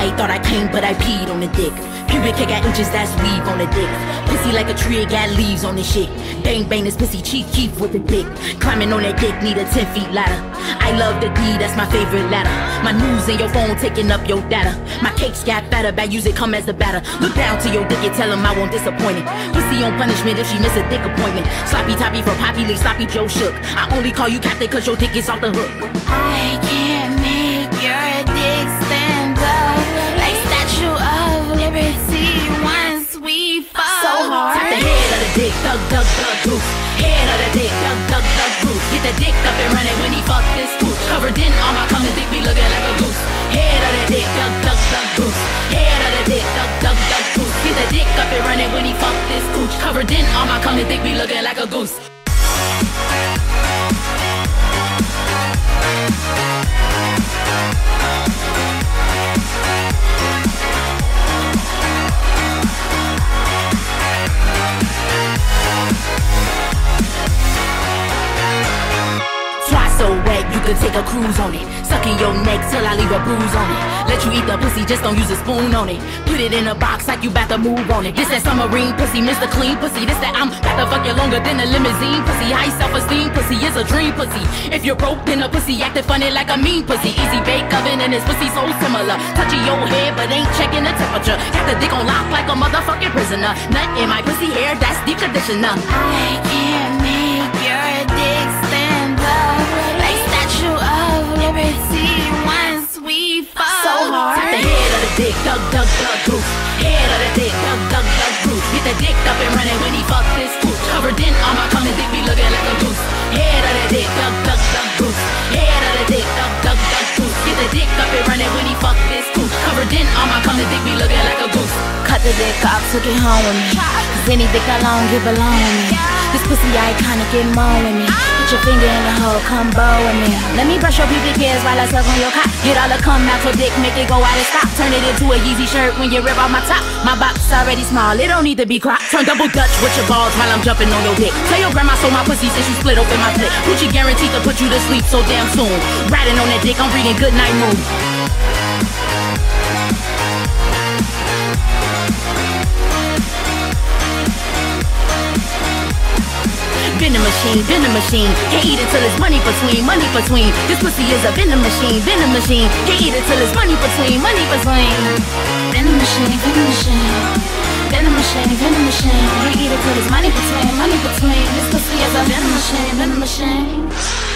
I thought I came, but I peed on the dick. Pubic hair got inches, that's weave on the dick. Pussy like a tree, it got leaves on the shit. Bang bang, this pussy cheap with the dick. Climbing on that dick, need a 10 feet ladder. I love the D, that's my favorite ladder. My news in your phone, taking up your data. My cakes got fatter, bad use it come as the batter. Look down to your dick and tell him I won't disappoint it. Pussy on punishment if she miss a dick appointment. Sloppy toppy for Poppy Lee, sloppy Joe Shook. I only call you captain cause your dick is off the hook. I can't make your dick stand up like Statue of Liberty once we fuck. So hard. Tap the head of the dick, thug, thug, thug, goose. Head of the dick, thug, thug, thug, goose. Get the dick up and running when he fuck this gooch. Covered in all my coming dick be looking like a goose. Head of the dick, thug, thug, thug, goose. Head of the dick, thug, thug, thug, goose. Get the dick up and running when he fuck this gooch. Covered in all my coming dick be looking like a goose. So wet, you could take a cruise on it. Sucking your neck till I leave a bruise on it. Let you eat the pussy, just don't use a spoon on it. Put it in a box like you bout to move on it. This that submarine pussy, Mr. Clean pussy. This that I'm bout to fuck you longer than a limousine pussy. High self-esteem pussy is a dream pussy. If you're broke, then a pussy acting funny like a mean pussy. Easy bake oven and this pussy so similar. Touching your head but ain't checking the temperature. Got the dick on lock like a motherfucking prisoner. Nut in my pussy hair, that's deep conditioner. I can't make your dick stand up like Statue of Liberty once we fuck. So hard. Tap the head of the dick, thug, thug, thug, goose. Head of the dick, thug, thug, thug, goose. Get the dick up and running when he fuck this gooch. Covered in all my coming dick be looking like a goose. Head of the dick, thug, thug, thug, goose. Head of the dick, thug, thug, thug, goose. Get the dick up and running when he fuck this gooch. Covered in all my coming dick be looking like a goose. Cut the dick off, took it home with me. Cause any dick I long, get belong with me. This pussy iconic, get more with me. Put your finger in the hole, come bow with me. Let me brush your pubic hairs while I suck on your cock. Get all the cum out your dick, make it go out and stop. Turn it into a Yeezy shirt when you rip off my top. My box already small, it don't need to be cropped. Turn double Dutch with your balls while I'm jumping on your dick. Tell your grandma sold my pussy since you split open my clit. Gucci guaranteed to put you to sleep so damn soon. Riding on that dick, I'm reading Goodnight Moon. Vending machine, vending machine. Can't eat it till it's money between, money between. This pussy is a vending machine, vending machine. Can't eat it till it's money between, money between. Vending machine, vending machine. Vending machine, vending machine. Can't eat it till it's money between, money between. This pussy is a vending machine, vending machine.